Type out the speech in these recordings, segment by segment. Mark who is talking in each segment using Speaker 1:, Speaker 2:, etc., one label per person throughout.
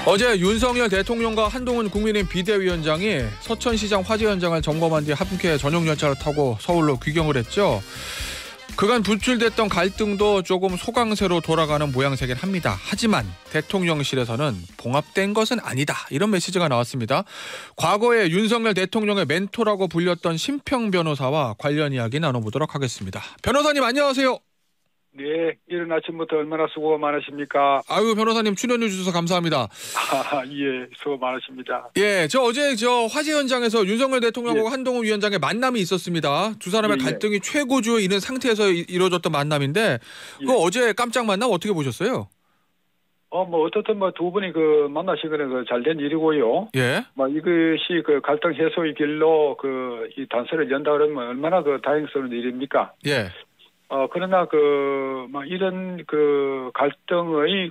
Speaker 1: 어제 윤석열 대통령과 한동훈 국민의힘 비대위원장이 서천시장 화재 현장을 점검한 뒤 함께 전용 열차를 타고 서울로 귀경을 했죠. 그간 분출됐던 갈등도 조금 소강세로 돌아가는 모양새긴 합니다. 하지만 대통령실에서는 봉합된 것은 아니다. 이런 메시지가 나왔습니다. 과거에 윤석열 대통령의 멘토라고 불렸던 심평 변호사와 관련 이야기 나눠보도록 하겠습니다. 변호사님 안녕하세요.
Speaker 2: 네, 이른 아침부터 얼마나 수고가 많으십니까?
Speaker 1: 아유, 변호사님 출연해 주셔서 감사합니다.
Speaker 2: 예, 수고 많으십니다.
Speaker 1: 예, 어제 화재 현장에서 윤석열 대통령하고 한동훈 위원장의 만남이 있었습니다. 두 사람의 갈등이 최고조에 이른 상태에서 이루어졌던 만남인데, 그거 어제 깜짝 만남 어떻게 보셨어요?
Speaker 2: 어떻든 두 분이 만나시거나 잘된 일이고요.
Speaker 1: 예.
Speaker 2: 이것이 갈등 해소의 길로 이 단서를 연다 그러면 얼마나 다행스러운 일입니까?
Speaker 1: 예.
Speaker 2: 그러나 이런 갈등의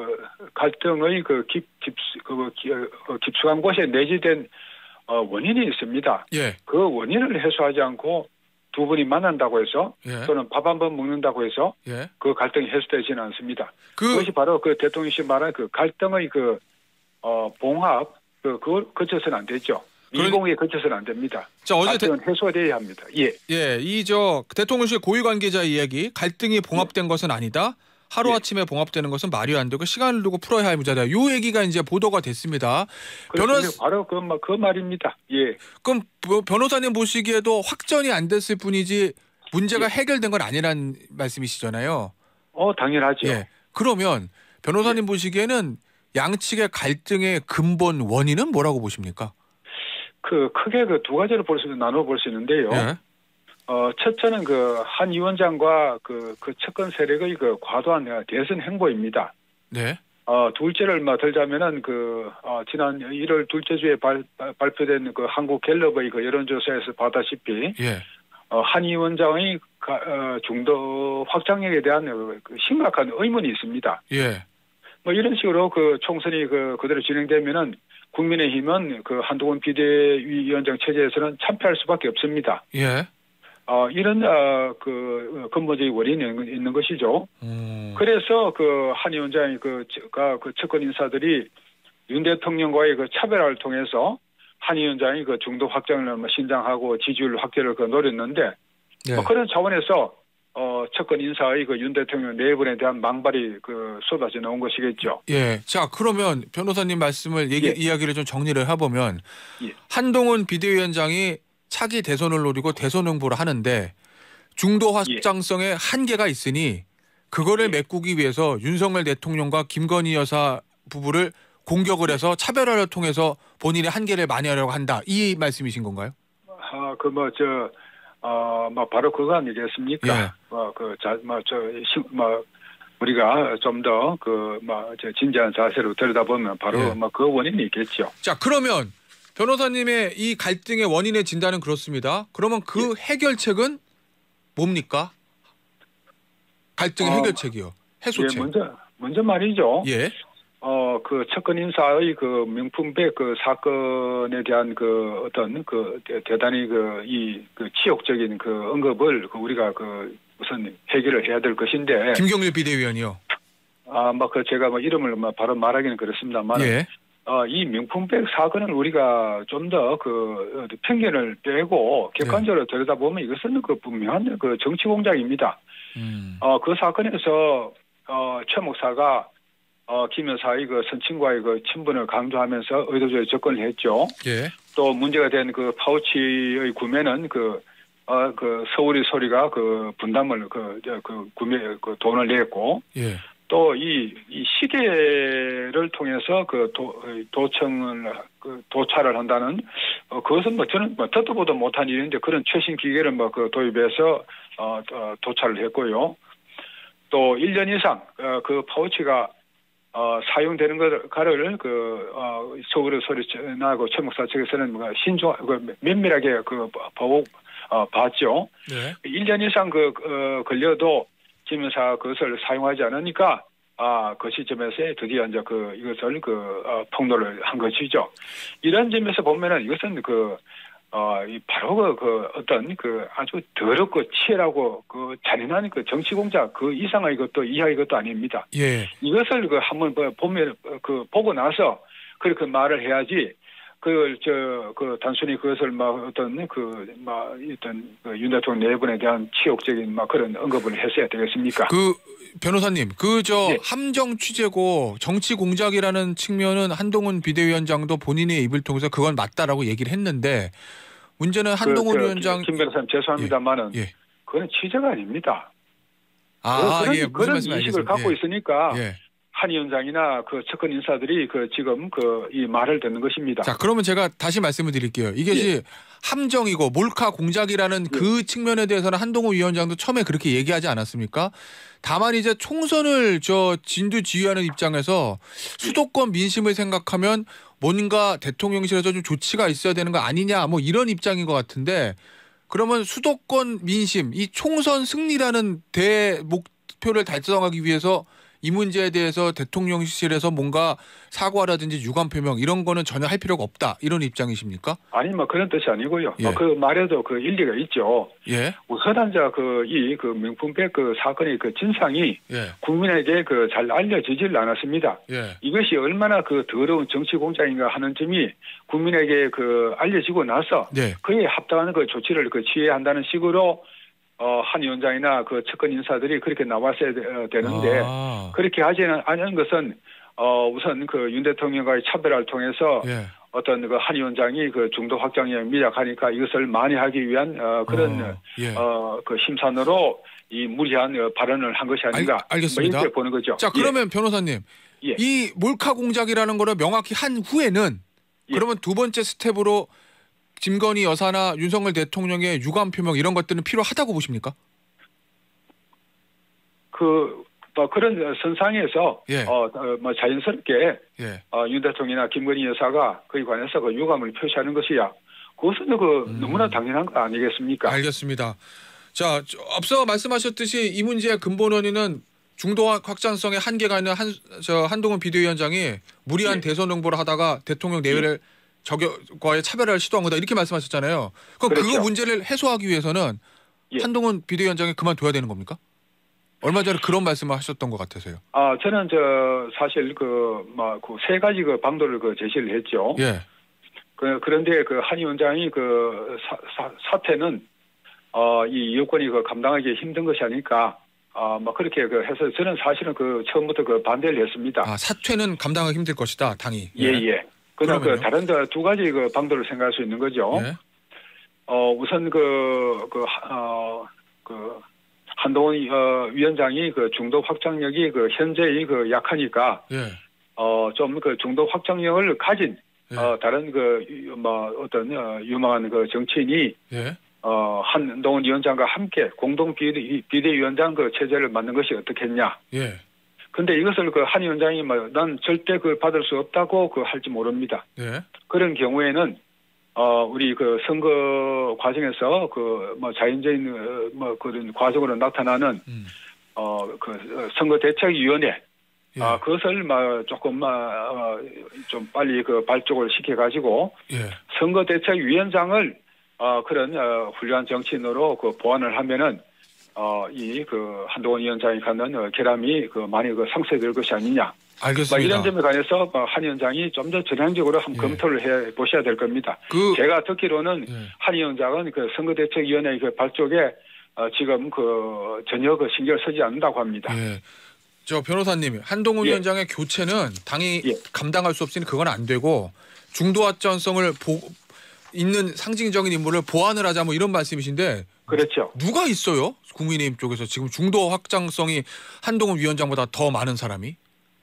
Speaker 2: 깊숙한 곳에 내재된 원인이 있습니다.
Speaker 1: 예.
Speaker 2: 그 원인을 해소하지 않고 두 분이 만난다고 해서 또는 밥 한 번 먹는다고 해서 그 갈등이 해소되지는 않습니다. 그것이 바로 대통령이 말한 갈등의 봉합 그걸 거쳐서는 안 되죠. 미공에 거쳐서는 안 됩니다.
Speaker 1: 자, 어제
Speaker 2: 해소돼야 합니다. 예.
Speaker 1: 예, 대통령실 고위 관계자 이야기, 갈등이 봉합된 것은 아니다. 하루아침에 봉합되는 것은 말이 안 되고 시간을 두고 풀어야 할 문제다. 이 얘기가 이제 보도가 됐습니다.
Speaker 2: 바로 그 말입니다. 예.
Speaker 1: 그럼 변호사님 보시기에도 확전이 안 됐을 뿐이지 문제가 해결된 건 아니란 말씀이시잖아요.
Speaker 2: 당연하죠.
Speaker 1: 예. 그러면 변호사님 보시기에는 양측의 갈등의 근본 원인은 뭐라고 보십니까?
Speaker 2: 크게 두 가지로 나눠 볼 수 있는데요.
Speaker 1: 예.
Speaker 2: 첫째는 한 위원장과 측근 세력의 과도한 대선 행보입니다.
Speaker 1: 네.
Speaker 2: 둘째를 들자면은 지난 1월 둘째 주에 발표된 한국 갤럽의 여론조사에서 봤다시피 한 위원장의 중도 확장력에 대한 심각한 의문이 있습니다.
Speaker 1: 예.
Speaker 2: 이런 식으로 총선이 그대로 진행되면은 국민의힘은 한동훈 비대위원장 체제에서는 참패할 수밖에 없습니다.
Speaker 1: 예.
Speaker 2: 이런 근본적인 원인이 있는 것이죠. 그래서 한 위원장이 측근 인사들이 윤 대통령과의 차별화를 통해서 한 위원장이 중도 확장을 신장하고 지지율 확대를 노렸는데 그런 차원에서 측근 인사의 윤 대통령 내분에 대한 망발이 쏟아져 나온 것이겠죠.
Speaker 1: 예. 자, 그러면 변호사님 말씀을 이야기를 좀 정리를 해보면 한동훈 비대위원장이 차기 대선을 노리고 대선 홍보를 하는데 중도 확장성에 한계가 있으니 그거를 메꾸기 위해서 윤석열 대통령과 김건희 여사 부부를 공격을 해서 차별화를 통해서 본인의 한계를 만회하려고 한다. 이 말씀이신 건가요?
Speaker 2: 바로 그거 아니겠습니까? 우리가 좀 더 진지한 자세로 들여다보면 바로 그 원인이 있겠죠.
Speaker 1: 자, 그러면 변호사님의 이 갈등의 원인의 진단은 그렇습니다. 그러면 해결책은 뭡니까? 갈등의 해결책이요. 해소책.
Speaker 2: 먼저 말이죠.
Speaker 1: 예.
Speaker 2: 측근 인사의 명품백 사건에 대한 대단히 치욕적인 언급을 우리가 우선 해결을 해야 될 것인데.
Speaker 1: 김경률 비대위원이요.
Speaker 2: 제가 이름을 바로 말하기는 그렇습니다만.
Speaker 1: 예.
Speaker 2: 이 명품백 사건은 우리가 좀 더 편견을 빼고 객관적으로 들여다보면 이것은 분명한 정치 공작입니다. 그 사건에서 최 목사가 김 여사의 선친과의 친분을 강조하면서 의도적으로 접근을 했죠.
Speaker 1: 예.
Speaker 2: 또 문제가 된 파우치의 구매는 서울의 소리가 분담을 구매 돈을 냈고.
Speaker 1: 예.
Speaker 2: 또 이 시계를 통해서 도청을 도찰을 한다는 그것은 저는 듣도 보도 못한 일인데 그런 최신 기계를 도입해서 도찰을 했고요. 또 1년 이상 파우치가 사용되는 것을 서울의 소리나고 최 목사 측에서는 면밀하게 봤죠.
Speaker 1: 네.
Speaker 2: 1년 이상 걸려도 김 여사 그것을 사용하지 않으니까 그 시점에서 드디어 이제 이것을 폭로를 한 것이죠. 이런 점에서 보면은 이것은 바로 그 어떤 그 아주 더럽고 치열하고 그 잔인한 그 정치 공작 그 이상의 것도 이하의 것도 아닙니다.
Speaker 1: 예.
Speaker 2: 이것을 그 한번 보면 그 보고 나서 그렇게 말을 해야지. 그 단순히 그것을 어떤 윤 대통령 내분에 대한 치욕적인 그런 언급을 했어야 되겠습니까?
Speaker 1: 변호사님,
Speaker 2: 예.
Speaker 1: 함정 취재고 정치 공작이라는 측면은 한동훈 비대위원장도 본인의 입을 통해서 그건 맞다라고 얘기를 했는데 문제는 한동훈 위원장
Speaker 2: 김 변호사님 죄송합니다만은
Speaker 1: 예.
Speaker 2: 그건 취재가 아닙니다.
Speaker 1: 예.
Speaker 2: 그런 인식을 갖고 있으니까.
Speaker 1: 예.
Speaker 2: 한 위원장이나 그 측근 인사들이 지금 이 말을 듣는 것입니다.
Speaker 1: 자, 그러면 제가 다시 말씀을 드릴게요. 이것이 함정이고 몰카 공작이라는 그 측면에 대해서는 한동훈 위원장도 처음에 그렇게 얘기하지 않았습니까? 다만 이제 총선을 진두지휘하는 입장에서 수도권 민심을 생각하면 뭔가 대통령실에서 좀 조치가 있어야 되는 거 아니냐 이런 입장인 것 같은데 그러면 수도권 민심, 이 총선 승리라는 대목표를 달성하기 위해서 이 문제에 대해서 대통령실에서 뭔가 사과라든지 유감 표명 이런 거는 전혀 할 필요가 없다 이런 입장이십니까?
Speaker 2: 아니 그런 뜻이 아니고요.
Speaker 1: 예.
Speaker 2: 그 말에도 그 일리가 있죠.
Speaker 1: 예.
Speaker 2: 우선 이 명품백 사건의 진상이
Speaker 1: 예.
Speaker 2: 국민에게 잘 알려지질 않았습니다.
Speaker 1: 예.
Speaker 2: 이것이 얼마나 더러운 정치 공작인가 하는 점이 국민에게 알려지고 나서 그에 합당한 조치를 취해야 한다는 식으로. 한 위원장이나 측근 인사들이 그렇게 나왔어야 되는데 그렇게 하지 않은 것은 우선 윤 대통령과의 차별화를 통해서 어떤 한 위원장이 중도 확장에 미약하니까 이것을 만회하기 위한 그런 심산으로 이 무리한 발언을 한 것이 아닌가.
Speaker 1: 알겠습니다.
Speaker 2: 이렇게 보는 거죠.
Speaker 1: 자, 그러면 변호사님, 이 몰카 공작이라는 거를 명확히 한 후에는 그러면 두 번째 스텝으로 김건희 여사나 윤석열 대통령의 유감 표명 이런 것들은 필요하다고 보십니까?
Speaker 2: 그런 선상에서 자연스럽게 윤 대통령이나 김건희 여사가 그에 관해서 유감을 표시하는 것이야. 그것은 너무나 당연한 거 아니겠습니까?
Speaker 1: 알겠습니다. 자, 앞서 말씀하셨듯이 이 문제의 근본 원인은 중도 확장성의 한계가 있는 한동훈 비대위원장이 무리한 대선 홍보를 하다가 대통령 내외를 과의 차별화를 시도한 거다 이렇게 말씀하셨잖아요. 그럼
Speaker 2: 그렇죠.
Speaker 1: 그 문제를 해소하기 위해서는 한동훈 비대위원장이 그만둬야 되는 겁니까? 얼마 전에 그런 말씀을 하셨던 것 같아서요.
Speaker 2: 저는 사실 세 가지 방도를 제시를 했죠.
Speaker 1: 예.
Speaker 2: 그런데 한 위원장이 사태는 이 여권이 감당하기 힘든 것이 아닐까. 그렇게 해서 저는 사실은 처음부터 반대를 했습니다.
Speaker 1: 사퇴는 감당하기 힘들 것이다, 당이.
Speaker 2: 예. 그다음 다른 두 가지 방도를 생각할 수 있는 거죠.
Speaker 1: 예.
Speaker 2: 우선 한동훈 위원장이 중도 확장력이 현재의 약하니까 좀 중도 확장력을 가진 다른 어떤 유망한 정치인이 한동훈 위원장과 함께 공동 비대위원장 체제를 만든 것이 어떻겠냐. 근데 이것을 한 위원장이 난 절대 받을 수 없다고 할지 모릅니다. 그런 경우에는 우리 선거 과정에서 자연적인 그런 과정으로 나타나는 선거대책위원회 그것을 조금 좀 빨리 발족을 시켜가지고 선거대책위원장을 그런 훌륭한 정치인으로 보완을 하면은 한동훈 위원장이 갖는 결함이 많이 상쇄될 것이 아니냐.
Speaker 1: 알겠습니다.
Speaker 2: 이런 점에 관해서 한 위원장이 좀 더 전향적으로 한번 검토를 해 보셔야 될 겁니다. 제가 듣기로는 한 위원장은 선거대책위원회 발족에 지금 전혀 신경을 쓰지 않는다고 합니다.
Speaker 1: 변호사님, 한동훈 위원장의 교체는 당이 감당할 수 없으니 그건 안 되고 중도 확장성을 있는 상징적인 인물을 보완을 하자 이런 말씀이신데.
Speaker 2: 그렇죠.
Speaker 1: 누가 있어요? 국민의힘 쪽에서 지금 중도 확장성이 한동훈 위원장보다 더 많은 사람이?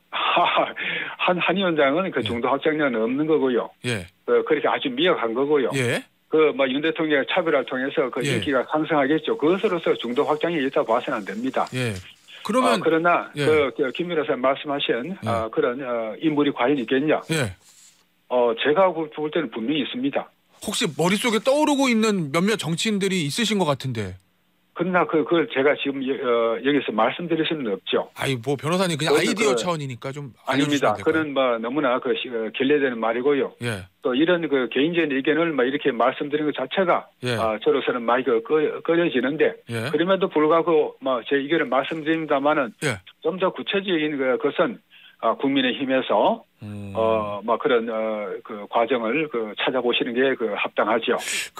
Speaker 1: 한 위원장은 중도 확장력은 없는 거고요. 그렇게 아주 미약한 거고요. 윤 대통령의 차별화를 통해서 인기가 상승하겠죠. 그것으로서 중도 확장이 있다고 봐서는 안 됩니다. 그러면
Speaker 2: 그러나 김 변호사 말씀하신 그런 인물이 과연 있겠냐? 제가 볼 때는 분명히 있습니다.
Speaker 1: 혹시 머릿속에 떠오르고 있는 몇몇 정치인들이 있으신 것 같은데.
Speaker 2: 그러나 그걸 제가 지금 여기서 말씀드릴 수는 없죠.
Speaker 1: 아이 뭐 변호사님 그냥 아이디어 차원이니까 좀 알려주시면
Speaker 2: 아닙니다. 그는 뭐 너무나 결례되는 말이고요.
Speaker 1: 예.
Speaker 2: 또 이런 개인적인 의견을 막 이렇게 말씀드리는 것 자체가
Speaker 1: 예.
Speaker 2: 저로서는 많이 꺼려지는데
Speaker 1: 예.
Speaker 2: 그럼에도 불구하고 제 의견을 말씀드립니다만은
Speaker 1: 예.
Speaker 2: 좀 더 구체적인 것은 국민의힘에서 그런 그 과정을 찾아보시는 게 합당하죠.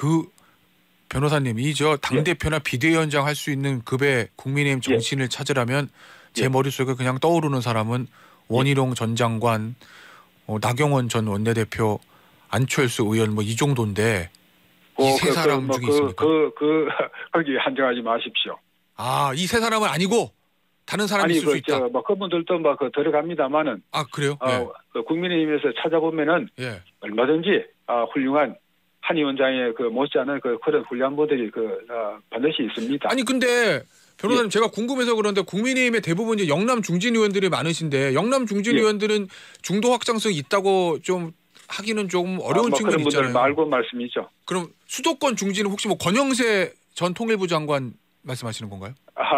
Speaker 1: 변호사님, 당대표나 비대위원장 할 수 있는 급의 국민의힘 정치인을 찾으라면 제 머릿속에 그냥 떠오르는 사람은 원희룡 전 장관, 나경원 전 원내대표, 안철수 의원 이 정도인데 이 세 사람 중에 있습니까?
Speaker 2: 거기 한정하지 마십시오.
Speaker 1: 이 세 사람은 아니고 다른 사람이 있을 수 있다.
Speaker 2: 그분들도 들어갑니다만은.
Speaker 1: 그래요?
Speaker 2: 국민의힘에서 찾아보면은 얼마든지 훌륭한 한 위원장의 못지않은 그런 훌륭한 분들이 반드시 있습니다.
Speaker 1: 아니 근데 변호사님 제가 궁금해서 그런데 국민의힘의 대부분 이제 영남 중진 의원들이 많으신데 영남 중진 의원들은 중도 확장성이 있다고 좀 하기는 좀 어려운 측면이 있잖아요.
Speaker 2: 그런 분들 말고 말씀이죠.
Speaker 1: 그럼 수도권 중진은 혹시 권영세 전 통일부 장관 말씀하시는 건가요?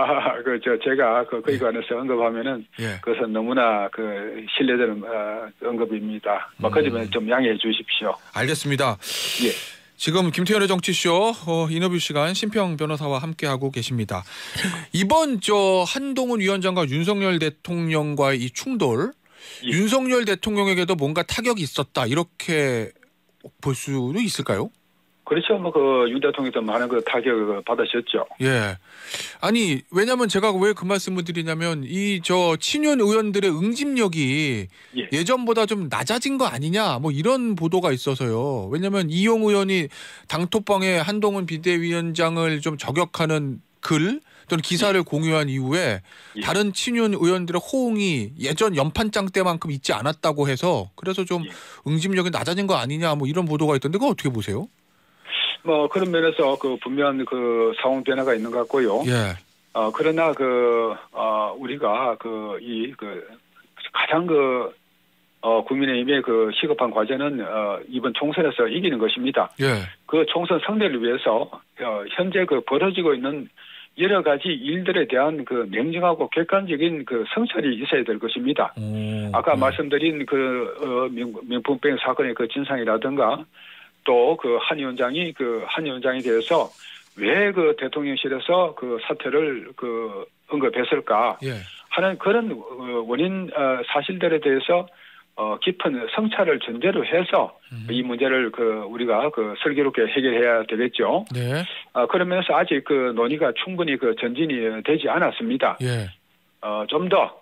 Speaker 2: 제가 거기 관해서 언급하면은 그것은 너무나 신뢰되는 언급입니다. 그 점에 좀 양해해 주십시오.
Speaker 1: 알겠습니다. 지금 김태현의 정치쇼 인터뷰 시간 심평 변호사와 함께하고 계십니다. 이번 한동훈 위원장과 윤석열 대통령과의 이 충돌, 윤석열 대통령에게도 뭔가 타격이 있었다 이렇게 볼 수도 있을까요?
Speaker 2: 그렇죠. 윤 대통령도 많은 타격을 받으셨죠.
Speaker 1: 예. 아니, 왜냐면 제가 왜 그 말씀을 드리냐면 친윤 의원들의 응집력이 예전보다 좀 낮아진 거 아니냐 이런 보도가 있어서요. 왜냐면 이용 의원이 당토방에 한동훈 비대위원장을 좀 저격하는 글 또는 기사를 공유한 이후에 다른 친윤 의원들의 호응이 예전 연판장 때만큼 있지 않았다고 해서 그래서 좀 응집력이 낮아진 거 아니냐 이런 보도가 있던데 그거 어떻게 보세요?
Speaker 2: 그런 면에서 분명한 상황 변화가 있는 것 같고요. 그러나 우리가 가장 국민의힘의 시급한 과제는 이번 총선에서 이기는 것입니다. 그 총선 승리를 위해서 현재 벌어지고 있는 여러 가지 일들에 대한 냉정하고 객관적인 성찰이 있어야 될 것입니다. 아까 말씀드린 명품백 사건의 진상이라든가 또 한 위원장에 대해서 왜 대통령실에서 사퇴를 언급했을까 하는 그런 원인 사실들에 대해서 깊은 성찰을 전제로 해서 이 문제를 우리가 슬기롭게 해결해야 되겠죠. 그러면서 아직 논의가 충분히 전진이 되지 않았습니다. 좀 더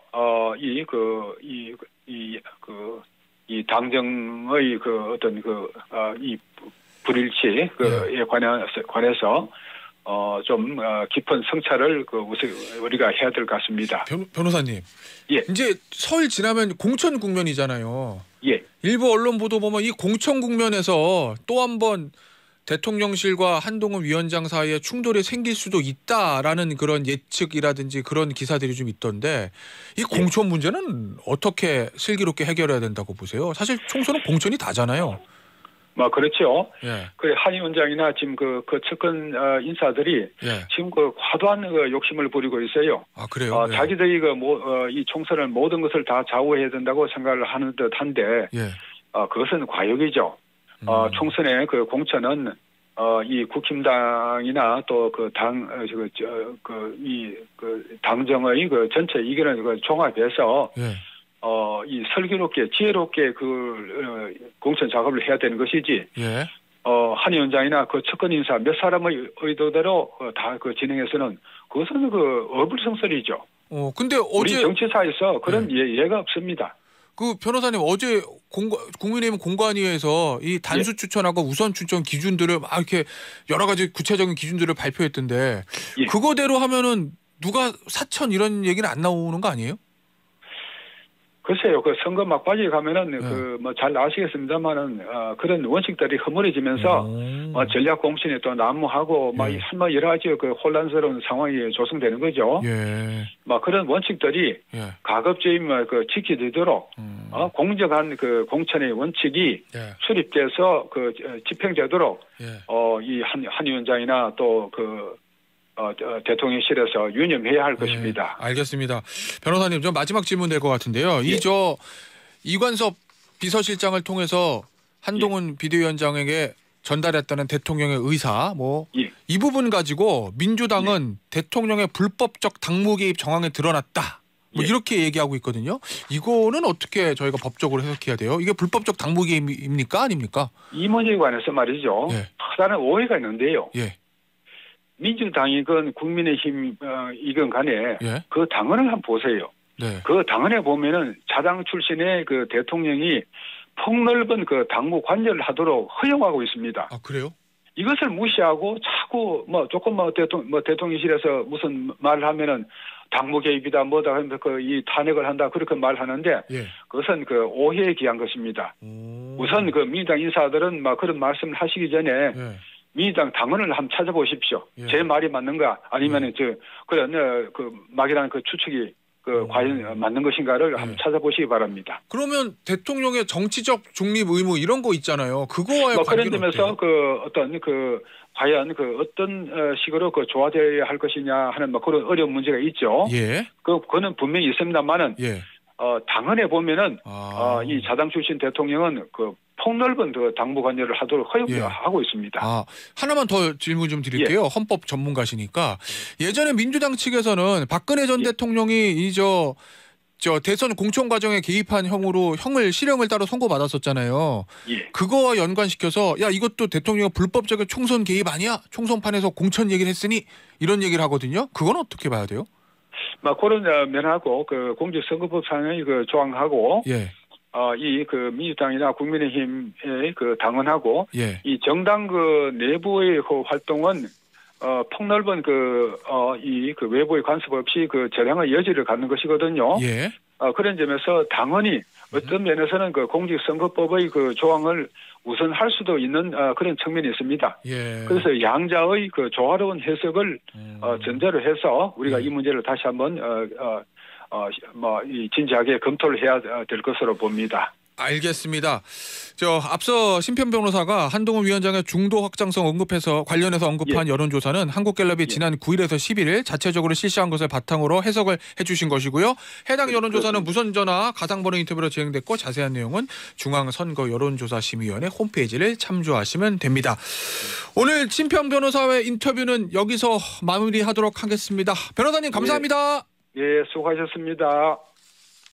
Speaker 2: 이 당정의 이 불일치에 관해서 좀 깊은 성찰을 우리가 해야 될 것 같습니다.
Speaker 1: 변호사님, 이제 설 지나면 공천 국면이잖아요. 일부 언론 보도 보면 이 공천 국면에서 또 한 번 대통령실과 한동훈 위원장 사이에 충돌이 생길 수도 있다라는 그런 예측이라든지 그런 기사들이 좀 있던데 이 공천 문제는 어떻게 슬기롭게 해결해야 된다고 보세요? 사실 총선은 공천이 다잖아요.
Speaker 2: 그렇죠. 한 위원장이나 지금 측근 인사들이 지금 과도한 욕심을 부리고 있어요.
Speaker 1: 그래요?
Speaker 2: 자기들이 이 총선을 모든 것을 다 좌우해야 된다고 생각을 하는 듯한데 그것은 과욕이죠. 총선의 공천은 이 국힘당이나 또 당정의 전체 의견을 종합해서 이 슬기롭게 지혜롭게 공천 작업을 해야 되는 것이지. 한 위원장이나 측근 인사 몇 사람의 의도대로 다 진행해서는 그것은 어불성설이죠.
Speaker 1: 근데
Speaker 2: 우리 정치사에서 그런 예가 없습니다.
Speaker 1: 변호사님 어제 국민의힘 공관위에서 이 단수 추천하고 우선 추천 기준들을 막 이렇게 여러 가지 구체적인 기준들을 발표했던데 그거대로 하면은 누가 사천 이런 얘기는 안 나오는 거 아니에요?
Speaker 2: 글쎄요, 선거 막바지에 가면은 잘 아시겠습니다만은 그런 원칙들이 허물어지면서 전략 공천에 또 난무하고 여러 가지 혼란스러운 상황이 조성되는 거죠. 그런 원칙들이 가급적이면 지켜지도록 공정한 공천의 원칙이 수립돼서 집행되도록 이 한 위원장이나 또 대통령실에서 유념해야 할 것입니다.
Speaker 1: 알겠습니다. 변호사님, 좀 마지막 질문 될 것 같은데요. 이관섭 비서실장을 통해서 한동훈 비대위원장에게 전달했다는 대통령의 의사, 이 부분 가지고 민주당은 대통령의 불법적 당무 개입 정황에 드러났다. 이렇게 얘기하고 있거든요. 이거는 어떻게 저희가 법적으로 해석해야 돼요? 이게 불법적 당무 개입입니까? 아닙니까?
Speaker 2: 이 문제에 관해서 말이죠. 다른 오해가 있는데요. 민주당이건 국민의힘이건 간에 그 당헌을 한번 보세요. 그 당헌에 보면은 자당 출신의 그 대통령이 폭넓은 그 당무 관여를 하도록 허용하고 있습니다.
Speaker 1: 아, 그래요?
Speaker 2: 이것을 무시하고 자꾸 대통령실에서 무슨 말을 하면은 당무 개입이다 뭐다 하면서 이 탄핵을 한다 그렇게 말하는데 그것은 그 오해에 기한 것입니다. 우선 그 민주당 인사들은 막 그런 말씀을 하시기 전에 민주당 당헌을 한번 찾아보십시오. 제 말이 맞는가 아니면은 그런 그 막이라는 그 추측이 과연 맞는 것인가를 한번 찾아보시기 바랍니다.
Speaker 1: 그러면 대통령의 정치적 중립 의무 이런 거 있잖아요. 그거와의 관계는
Speaker 2: 그런 점에서 과연 어떤 식으로 조화되어야 할 것이냐 하는 그런 어려운 문제가 있죠. 그거는 분명히 있습니다만은 당헌에 보면은 이 자당 출신 대통령은 폭넓은 당무 관여를 하도록 허용하고 있습니다.
Speaker 1: 하나만 더 질문 좀 드릴게요. 헌법 전문가시니까 예전에 민주당 측에서는 박근혜 전 대통령이 대선 공천 과정에 개입한 형으로 실형을 따로 선고받았었잖아요. 그거와 연관시켜서 이것도 대통령의 불법적인 총선 개입 아니야? 총선판에서 공천 얘기를 했으니 이런 얘기를 하거든요. 그건 어떻게 봐야 돼요?
Speaker 2: 그런 면하고 공직선거법상의 조항하고 이 민주당이나 국민의힘의 당헌하고 이 정당 내부의 활동은 폭넓은 외부의 간섭 없이 재량의 여지를 갖는 것이거든요. 그런 점에서 당헌이 어떤 면에서는 공직선거법의 조항을 우선할 수도 있는 그런 측면이 있습니다. 그래서 양자의 조화로운 해석을 전제로 해서 우리가 이 문제를 다시 한번 진지하게 검토를 해야 될 것으로 봅니다.
Speaker 1: 알겠습니다. 앞서 심편 변호사가 한동훈 위원장의 중도 확장성 관련해서 언급한 여론조사는 한국갤럽이 지난 9일에서 11일 자체적으로 실시한 것을 바탕으로 해석을 해주신 것이고요. 해당 여론조사는 무선전화 가상번호 인터뷰로 진행됐고 자세한 내용은 중앙선거 여론조사심의위원회 홈페이지를 참조하시면 됩니다. 오늘 심편 변호사의 인터뷰는 여기서 마무리하도록 하겠습니다. 변호사님 감사합니다.
Speaker 2: 수고하셨습니다.